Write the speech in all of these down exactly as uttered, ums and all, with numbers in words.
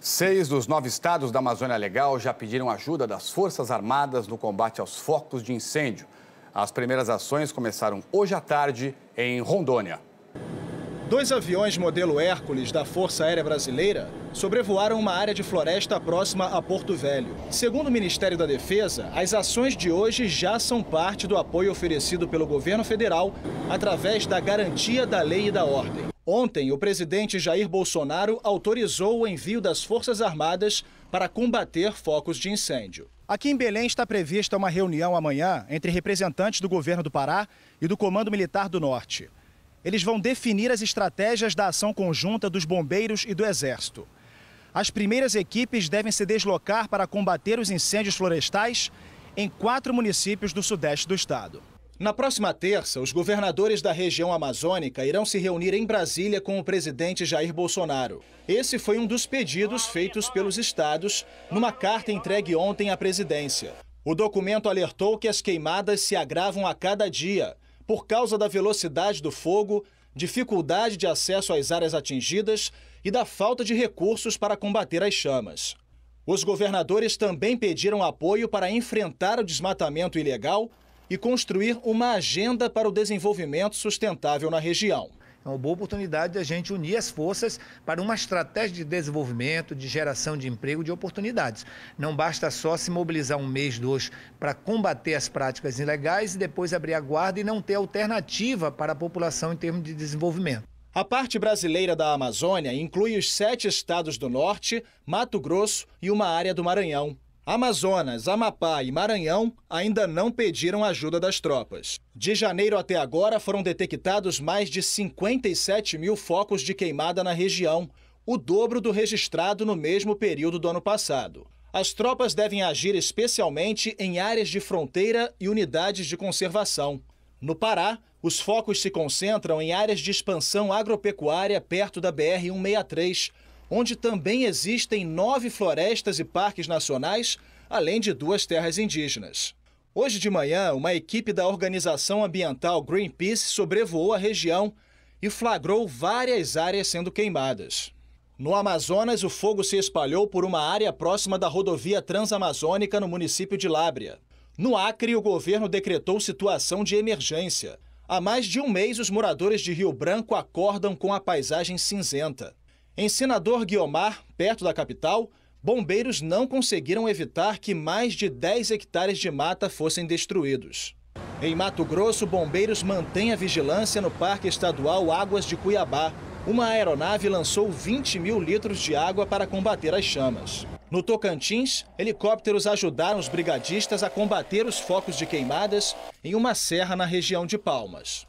Seis dos nove estados da Amazônia Legal já pediram ajuda das Forças Armadas no combate aos focos de incêndio. As primeiras ações começaram hoje à tarde em Rondônia. Dois aviões modelo Hércules da Força Aérea Brasileira sobrevoaram uma área de floresta próxima a Porto Velho. Segundo o Ministério da Defesa, as ações de hoje já são parte do apoio oferecido pelo governo federal através da garantia da lei e da ordem. Ontem, o presidente Jair Bolsonaro autorizou o envio das Forças Armadas para combater focos de incêndio. Aqui em Belém está prevista uma reunião amanhã entre representantes do governo do Pará e do Comando Militar do Norte. Eles vão definir as estratégias da ação conjunta dos bombeiros e do Exército. As primeiras equipes devem se deslocar para combater os incêndios florestais em quatro municípios do sudeste do estado. Na próxima terça, os governadores da região amazônica irão se reunir em Brasília com o presidente Jair Bolsonaro. Esse foi um dos pedidos feitos pelos estados numa carta entregue ontem à presidência. O documento alertou que as queimadas se agravam a cada dia por causa da velocidade do fogo, dificuldade de acesso às áreas atingidas e da falta de recursos para combater as chamas. Os governadores também pediram apoio para enfrentar o desmatamento ilegal e construir uma agenda para o desenvolvimento sustentável na região. É uma boa oportunidade de a gente unir as forças para uma estratégia de desenvolvimento, de geração de emprego, de oportunidades. Não basta só se mobilizar um mês, dois, para combater as práticas ilegais e depois abrir a guarda e não ter alternativa para a população em termos de desenvolvimento. A parte brasileira da Amazônia inclui os sete estados do Norte, Mato Grosso e uma área do Maranhão. Amazonas, Amapá e Maranhão ainda não pediram ajuda das tropas. De janeiro até agora foram detectados mais de cinquenta e sete mil focos de queimada na região, o dobro do registrado no mesmo período do ano passado. As tropas devem agir especialmente em áreas de fronteira e unidades de conservação. No Pará, os focos se concentram em áreas de expansão agropecuária perto da B R cento e sessenta e três, onde também existem nove florestas e parques nacionais, além de duas terras indígenas. Hoje de manhã, uma equipe da organização ambiental Greenpeace sobrevoou a região e flagrou várias áreas sendo queimadas. No Amazonas, o fogo se espalhou por uma área próxima da rodovia transamazônica no município de Lábrea. No Acre, o governo decretou situação de emergência. Há mais de um mês, os moradores de Rio Branco acordam com a paisagem cinzenta. Em Senador Guiomar, perto da capital, bombeiros não conseguiram evitar que mais de dez hectares de mata fossem destruídos. Em Mato Grosso, bombeiros mantêm a vigilância no Parque Estadual Águas de Cuiabá. Uma aeronave lançou vinte mil litros de água para combater as chamas. No Tocantins, helicópteros ajudaram os brigadistas a combater os focos de queimadas em uma serra na região de Palmas.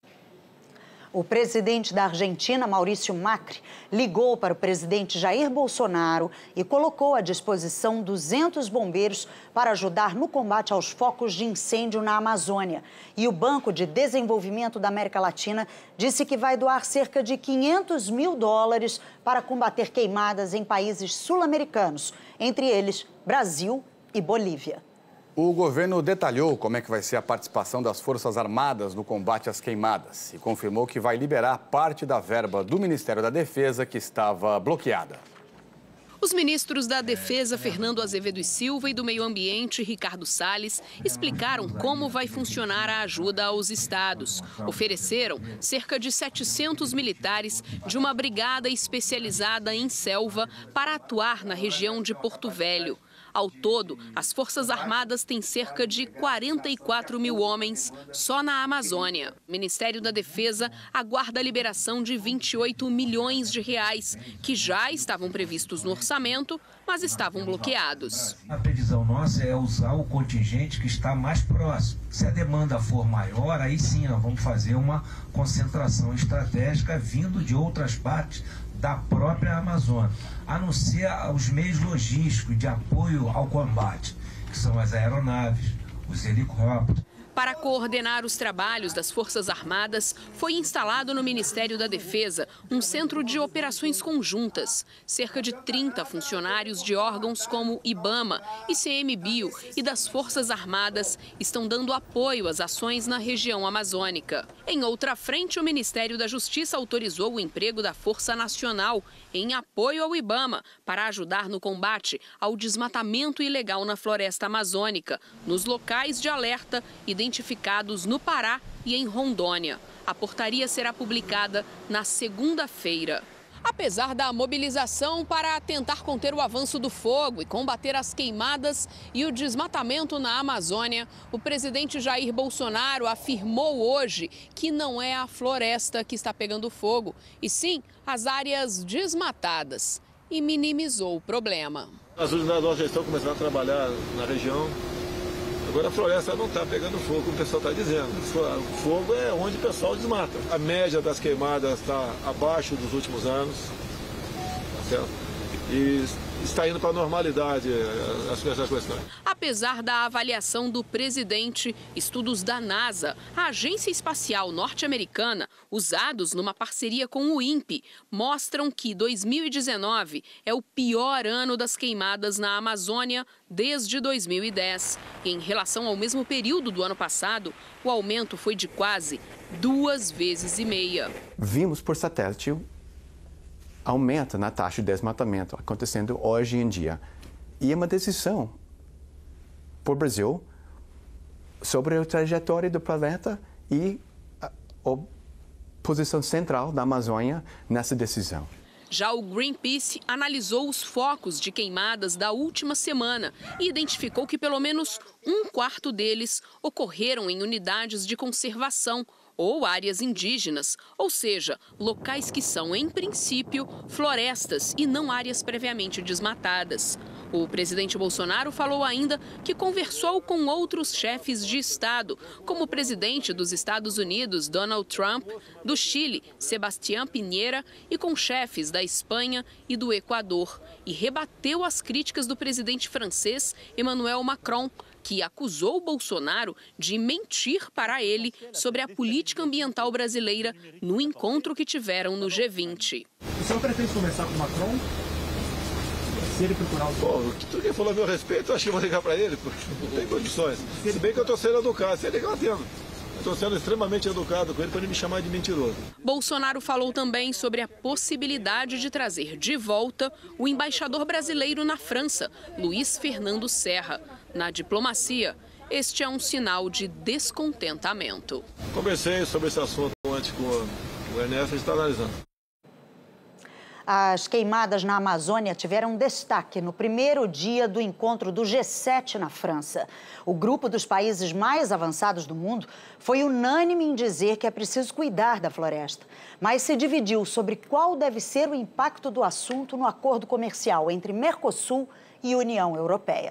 O presidente da Argentina, Maurício Macri, ligou para o presidente Jair Bolsonaro e colocou à disposição duzentos bombeiros para ajudar no combate aos focos de incêndio na Amazônia. E o Banco de Desenvolvimento da América Latina disse que vai doar cerca de quinhentos mil dólares para combater queimadas em países sul-americanos, entre eles Brasil e Bolívia. O governo detalhou como é que vai ser a participação das Forças Armadas no combate às queimadas e confirmou que vai liberar parte da verba do Ministério da Defesa que estava bloqueada. Os ministros da Defesa, Fernando Azevedo e Silva, e do Meio Ambiente, Ricardo Salles, explicaram como vai funcionar a ajuda aos estados. Ofereceram cerca de setecentos militares de uma brigada especializada em selva para atuar na região de Porto Velho. Ao todo, as Forças Armadas têm cerca de quarenta e quatro mil homens só na Amazônia. O Ministério da Defesa aguarda a liberação de vinte e oito milhões de reais, que já estavam previstos no orçamento, mas estavam bloqueados. A previsão nossa é usar o contingente que está mais próximo. Se a demanda for maior, aí sim nós vamos fazer uma concentração estratégica vindo de outras partes da própria Amazônia, a não ser os meios logísticos de apoio ao combate, que são as aeronaves, os helicópteros. Para coordenar os trabalhos das Forças Armadas, foi instalado no Ministério da Defesa um centro de operações conjuntas. Cerca de trinta funcionários de órgãos como IBAMA, ICMBio e das Forças Armadas estão dando apoio às ações na região amazônica. Em outra frente, o Ministério da Justiça autorizou o emprego da Força Nacional em apoio ao IBAMA para ajudar no combate ao desmatamento ilegal na floresta amazônica, nos locais de alerta identificados no Pará e em Rondônia. A portaria será publicada na segunda-feira. Apesar da mobilização para tentar conter o avanço do fogo e combater as queimadas e o desmatamento na Amazônia, o presidente Jair Bolsonaro afirmou hoje que não é a floresta que está pegando fogo, e sim as áreas desmatadas, e minimizou o problema. As unidades da gestão começaram a trabalhar na região. Agora a floresta não está pegando fogo, como o pessoal está dizendo. O fogo é onde o pessoal desmata. A média das queimadas está abaixo dos últimos anos, tá certo? E está indo para a normalidade essa questão. Apesar da avaliação do presidente, estudos da NASA, a agência espacial norte-americana, usados numa parceria com o INPE, mostram que dois mil e dezenove é o pior ano das queimadas na Amazônia desde dois mil e dez. E em relação ao mesmo período do ano passado, o aumento foi de quase duas vezes e meia. Vimos por satélite aumenta na taxa de desmatamento acontecendo hoje em dia. E é uma decisão para o Brasil sobre a trajetória do planeta e a, a posição central da Amazônia nessa decisão. Já o Greenpeace analisou os focos de queimadas da última semana e identificou que pelo menos um quarto deles ocorreram em unidades de conservação ou áreas indígenas, ou seja, locais que são, em princípio, florestas e não áreas previamente desmatadas. O presidente Bolsonaro falou ainda que conversou com outros chefes de Estado, como o presidente dos Estados Unidos, Donald Trump, do Chile, Sebastián Piñera, e com chefes da Espanha e do Equador, e rebateu as críticas do presidente francês, Emmanuel Macron, que acusou Bolsonaro de mentir para ele sobre a política ambiental brasileira no encontro que tiveram no G vinte. O senhor pretende conversar com o Macron? Se ele procurar o... Bom, tudo que falou a meu respeito, eu acho que eu vou ligar para ele, porque não tem condições. Se bem que eu estou sendo educado, se ele ligar, eu atendo. Estou sendo extremamente educado com ele para ele me chamar de mentiroso. Bolsonaro falou também sobre a possibilidade de trazer de volta o embaixador brasileiro na França, Luiz Fernando Serra. Na diplomacia, este é um sinal de descontentamento. Conversei sobre esse assunto antes com o Ernesto, a gente está analisando. As queimadas na Amazônia tiveram destaque no primeiro dia do encontro do G sete na França. O grupo dos países mais avançados do mundo foi unânime em dizer que é preciso cuidar da floresta, mas se dividiu sobre qual deve ser o impacto do assunto no acordo comercial entre Mercosul e União Europeia.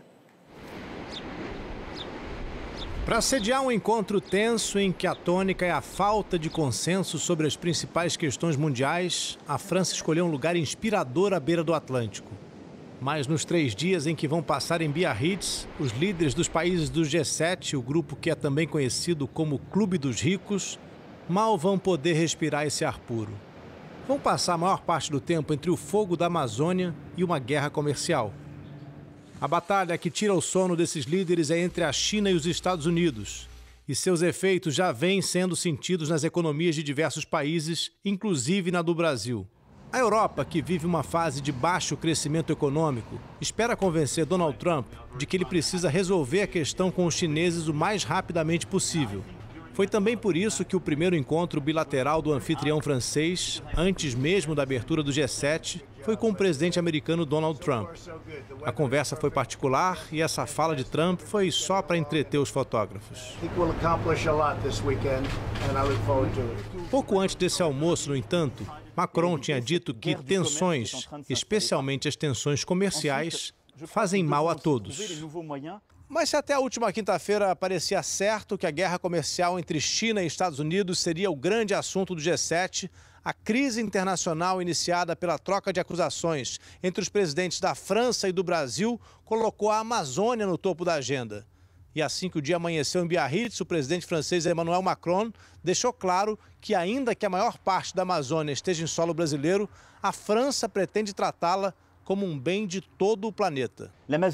Para sediar um encontro tenso em que a tônica é a falta de consenso sobre as principais questões mundiais, a França escolheu um lugar inspirador à beira do Atlântico. Mas nos três dias em que vão passar em Biarritz, os líderes dos países do G sete, o grupo que é também conhecido como Clube dos Ricos, mal vão poder respirar esse ar puro. Vão passar a maior parte do tempo entre o fogo da Amazônia e uma guerra comercial. A batalha que tira o sono desses líderes é entre a China e os Estados Unidos, e seus efeitos já vêm sendo sentidos nas economias de diversos países, inclusive na do Brasil. A Europa, que vive uma fase de baixo crescimento econômico, espera convencer Donald Trump de que ele precisa resolver a questão com os chineses o mais rapidamente possível. Foi também por isso que o primeiro encontro bilateral do anfitrião francês, antes mesmo da abertura do G sete, foi com o presidente americano Donald Trump. A conversa foi particular e essa fala de Trump foi só para entreter os fotógrafos. Pouco antes desse almoço, no entanto, Macron tinha dito que tensões, especialmente as tensões comerciais, fazem mal a todos. Mas se até a última quinta-feira parecia certo que a guerra comercial entre China e Estados Unidos seria o grande assunto do G sete, a crise internacional iniciada pela troca de acusações entre os presidentes da França e do Brasil colocou a Amazônia no topo da agenda. E assim que o dia amanheceu em Biarritz, o presidente francês Emmanuel Macron deixou claro que, ainda que a maior parte da Amazônia esteja em solo brasileiro, a França pretende tratá-la como um bem de todo o planeta.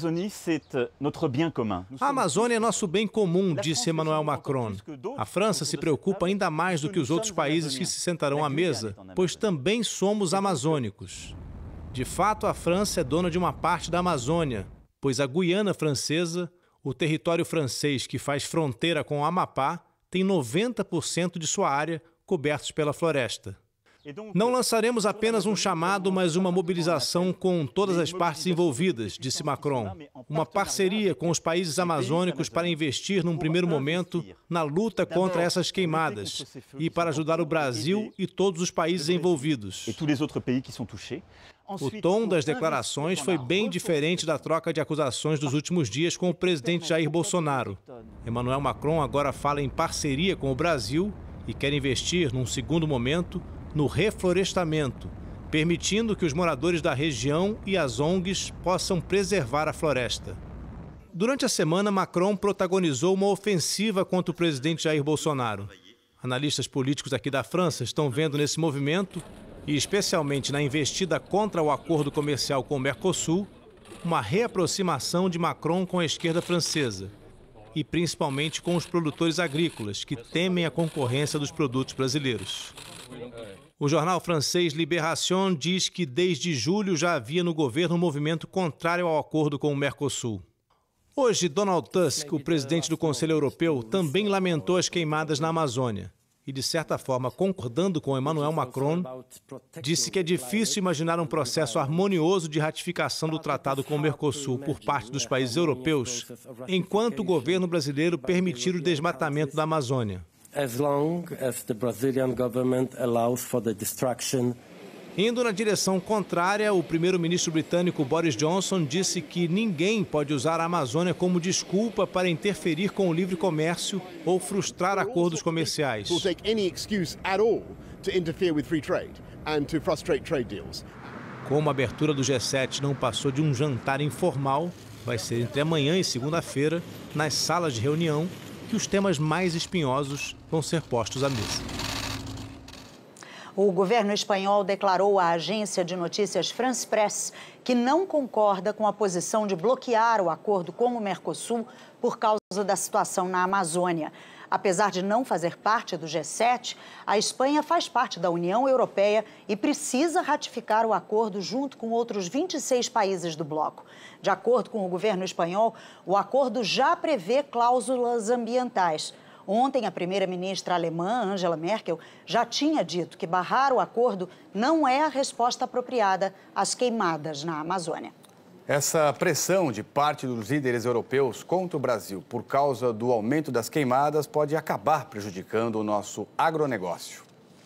A Amazônia é nosso bem comum, disse Emmanuel Macron. A França se preocupa ainda mais do que os outros países que se sentarão à mesa, pois também somos amazônicos. De fato, a França é dona de uma parte da Amazônia, pois a Guiana Francesa, o território francês que faz fronteira com o Amapá, tem noventa por cento de sua área cobertos pela floresta. Não lançaremos apenas um chamado, mas uma mobilização com todas as partes envolvidas, disse Macron. Uma parceria com os países amazônicos para investir, num primeiro momento, na luta contra essas queimadas e para ajudar o Brasil e todos os países envolvidos. O tom das declarações foi bem diferente da troca de acusações dos últimos dias com o presidente Jair Bolsonaro. Emmanuel Macron agora fala em parceria com o Brasil e quer investir, num segundo momento, no reflorestamento, permitindo que os moradores da região e as O N Gs possam preservar a floresta. Durante a semana, Macron protagonizou uma ofensiva contra o presidente Jair Bolsonaro. Analistas políticos aqui da França estão vendo nesse movimento, e especialmente na investida contra o acordo comercial com o Mercosul, uma reaproximação de Macron com a esquerda francesa, e principalmente com os produtores agrícolas, que temem a concorrência dos produtos brasileiros. O jornal francês Libération diz que desde julho já havia no governo um movimento contrário ao acordo com o Mercosul. Hoje, Donald Tusk, o presidente do Conselho Europeu, também lamentou as queimadas na Amazônia e, de certa forma, concordando com Emmanuel Macron, disse que é difícil imaginar um processo harmonioso de ratificação do tratado com o Mercosul por parte dos países europeus, enquanto o governo brasileiro permitir o desmatamento da Amazônia. As long as the Brazilian government allows for the destruction. Indo na direção contrária, o primeiro-ministro britânico Boris Johnson disse que ninguém pode usar a Amazônia como desculpa para interferir com o livre comércio ou frustrar acordos comerciais. Como a abertura do G sete não passou de um jantar informal, vai ser entre amanhã e segunda-feira, nas salas de reunião, que os temas mais espinhosos vão ser postos à mesa. O governo espanhol declarou à agência de notícias France Press que não concorda com a posição de bloquear o acordo com o Mercosul por causa da situação na Amazônia. Apesar de não fazer parte do G sete, a Espanha faz parte da União Europeia e precisa ratificar o acordo junto com outros vinte e seis países do bloco. De acordo com o governo espanhol, o acordo já prevê cláusulas ambientais. Ontem, a primeira-ministra alemã, Angela Merkel, já tinha dito que barrar o acordo não é a resposta apropriada às queimadas na Amazônia. Essa pressão de parte dos líderes europeus contra o Brasil por causa do aumento das queimadas pode acabar prejudicando o nosso agronegócio.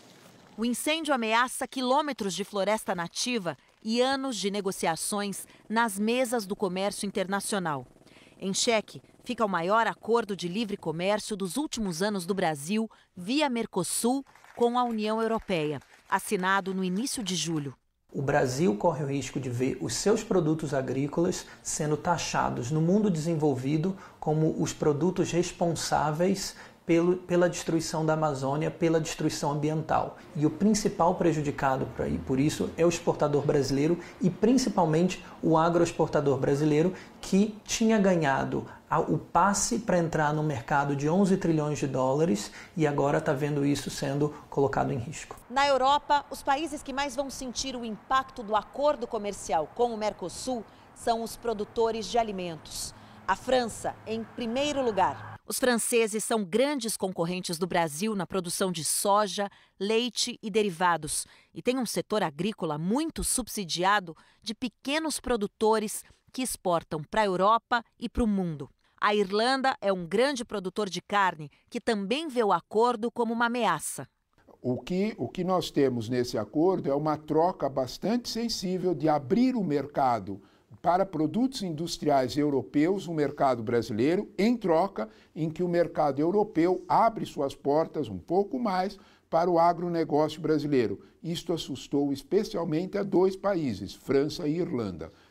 O incêndio ameaça quilômetros de floresta nativa e anos de negociações nas mesas do comércio internacional. Em xeque fica o maior acordo de livre comércio dos últimos anos do Brasil via Mercosul com a União Europeia, assinado no início de julho. O Brasil corre o risco de ver os seus produtos agrícolas sendo taxados no mundo desenvolvido como os produtos responsáveis pelo, pela destruição da Amazônia, pela destruição ambiental. E o principal prejudicado por, aí, por isso é o exportador brasileiro e principalmente o agroexportador brasileiro, que tinha ganhado o passe para entrar no mercado de onze trilhões de dólares e agora está vendo isso sendo colocado em risco. Na Europa, os países que mais vão sentir o impacto do acordo comercial com o Mercosul são os produtores de alimentos. A França, em primeiro lugar. Os franceses são grandes concorrentes do Brasil na produção de soja, leite e derivados e têm um setor agrícola muito subsidiado de pequenos produtores que exportam para a Europa e para o mundo. A Irlanda é um grande produtor de carne que também vê o acordo como uma ameaça. O que, o que nós temos nesse acordo é uma troca bastante sensível de abrir o mercado para produtos industriais europeus, o mercado brasileiro, em troca em que o mercado europeu abre suas portas um pouco mais para o agronegócio brasileiro. Isto assustou especialmente a dois países, França e Irlanda.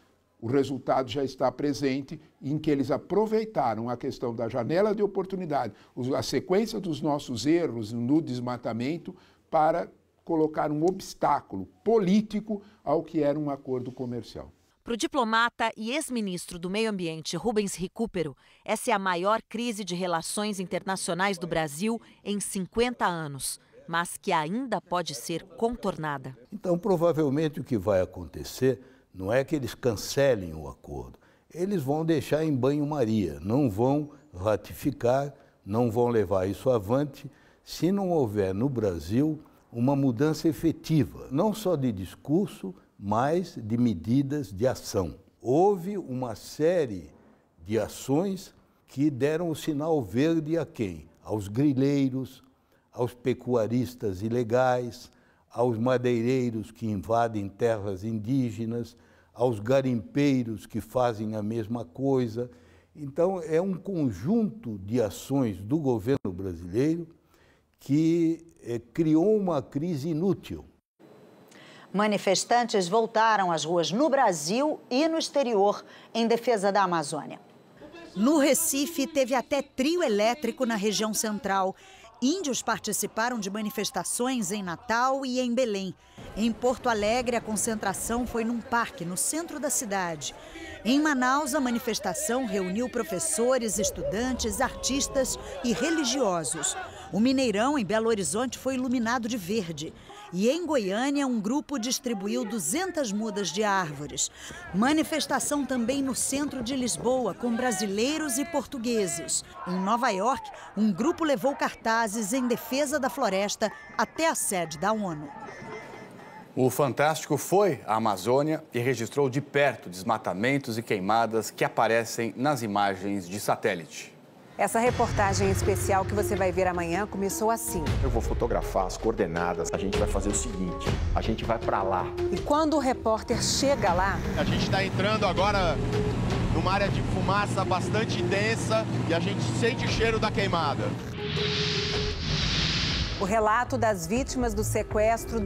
o resultado já está presente em que eles aproveitaram a questão da janela de oportunidade, a sequência dos nossos erros no desmatamento para colocar um obstáculo político ao que era um acordo comercial. Para o diplomata e ex-ministro do Meio Ambiente Rubens Recupero, essa é a maior crise de relações internacionais do Brasil em cinquenta anos, mas que ainda pode ser contornada. Então, provavelmente o que vai acontecer não é que eles cancelem o acordo, eles vão deixar em banho-maria, não vão ratificar, não vão levar isso avante, se não houver no Brasil uma mudança efetiva, não só de discurso, mas de medidas de ação. Houve uma série de ações que deram o sinal verde a quem? Aos grileiros, aos pecuaristas ilegais, aos madeireiros que invadem terras indígenas, aos garimpeiros que fazem a mesma coisa. Então, é um conjunto de ações do governo brasileiro que eh, criou uma crise inútil. Manifestantes voltaram às ruas no Brasil e no exterior em defesa da Amazônia. No Recife, teve até trio elétrico na região central. Índios participaram de manifestações em Natal e em Belém. Em Porto Alegre, a concentração foi num parque no centro da cidade. Em Manaus, a manifestação reuniu professores, estudantes, artistas e religiosos. O Mineirão, em Belo Horizonte, foi iluminado de verde. E em Goiânia, um grupo distribuiu duzentas mudas de árvores. Manifestação também no centro de Lisboa, com brasileiros e portugueses. Em Nova York, um grupo levou cartazes em defesa da floresta até a sede da ONU. O Fantástico foi à Amazônia e registrou de perto desmatamentos e queimadas que aparecem nas imagens de satélite. Essa reportagem especial que você vai ver amanhã começou assim. Eu vou fotografar as coordenadas. A gente vai fazer o seguinte, a gente vai para lá. E quando o repórter chega lá... A gente está entrando agora numa área de fumaça bastante densa e a gente sente o cheiro da queimada. O relato das vítimas do sequestro